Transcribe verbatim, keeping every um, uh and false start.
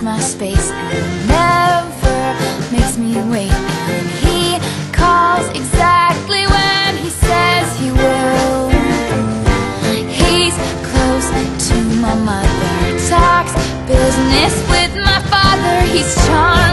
my space and never makes me wait. And he calls exactly when he says he will. He's close to my mother, talks business with my father. He's charming.